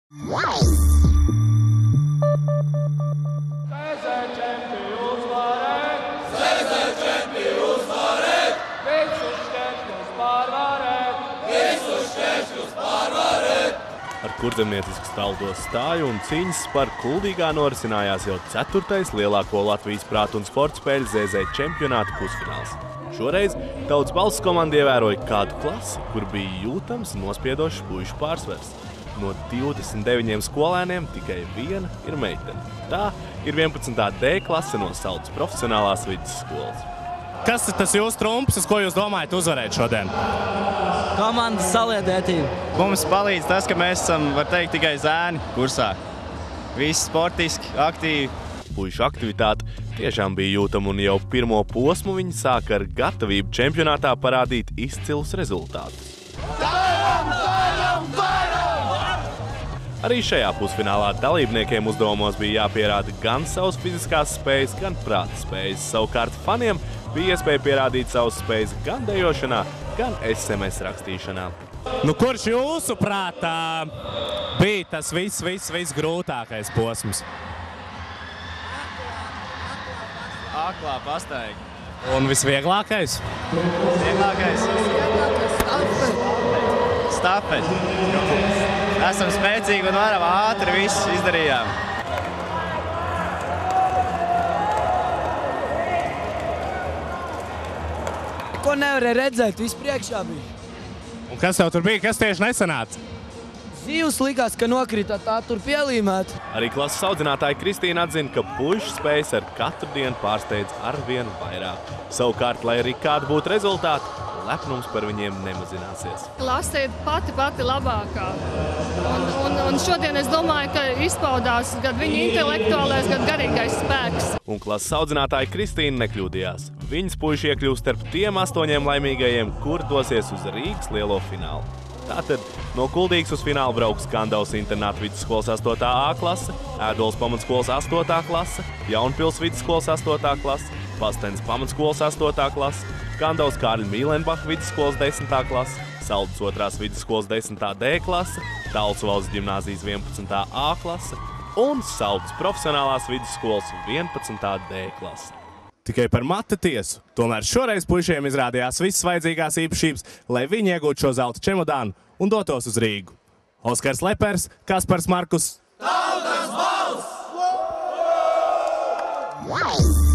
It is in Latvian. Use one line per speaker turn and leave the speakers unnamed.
Ar kurzemniecisku staldo stāju un cīņas par Kuldīgā norisinājās jau 4. lielāko Latvijas prātu un sporta spēļu ZZ čempionāta pusfināls. Šoreiz Tautas balss komanda ievēroja kādu klasi, kur bija jūtams nospiedošs puišu pārsvars. No 29 skolēniem tikai viena ir meitene. Tā ir 11. D klase no Saldus profesionālās vidusskolas.
Kas ir tas jūsu trumps, uz ko jūs domājat uzvarēt šodien?
Komandas saliedētība.
Mums palīdz tas, ka mēs esam, var teikt, tikai zēni kursā. Visi sportiski, aktīvi.
Puišu aktivitāte tiešām bija jūtama un jau pirmo posmu viņi sāka ar gatavību čempionātā parādīt izcilus rezultātus. Arī šajā pusfinālā dalībniekiem uzdevumos bija jāpierāda gan savas fiziskās spējas, gan prāta spējas. Savukārt faniem bija iespēja pierādīt savas spējas gan dejošanā, gan SMS rakstīšanā.
Kurš jūsu prātā bija tas viss grūtākais posms?
Aklā pastaiga.
Un visvieglākais?
Vieglākais? Stafeti. Esam spēcīgi un varam ātri visu izdarījām.
Ko nevarēja redzēt, viss priekšā bija.
Un kas tev tur bija? Kas tieši nesanāca?
Zivs likās, ka nokrita, tā tur pielīmēta.
Arī klases audzinātāja Kristīna atzina, ka puišu spējas ar katru dienu pārsteidz arvien vairāk. Savukārt, lai arī kāda būtu rezultāti, lepnums par viņiem nemazināsies.
Klase ir pati labākā. Un šodien es domāju, ka izpaudās gan viņa intelektuālais, gan garīgais spēks.
Un klases audzinātāja Kristīna nekļūdījās. Viņas puiši iekļūst starp tiem 8 laimīgajiem, kur dosies uz Rīgas lielo finālu. Tātad no Kuldīgas uz finālu brauks Kandavas internāta vidusskolas 8. A klase, Ēdoles pamatskolas 8. klase, Jaunpils vidusskolas 8. klase, Pastenes pamatskolas 8. klase, Kandavas Kārļa Mīlenbaha vidusskolas 10. klase, Saldus 2. vidusskolas 10. D klase, Talsu valsts ģimnāzijas 11. A klase un Saldus profesionālās vidusskolas 11. D klase.
Tikai par mata tiesu. Tomēr šoreiz puišiem izrādījās visas vajadzīgās īpašības, lai viņi iegūtu šo zelta čemodānu un dotos uz Rīgu. Oskars Lepers, Kaspars Markus.
Tautas balss!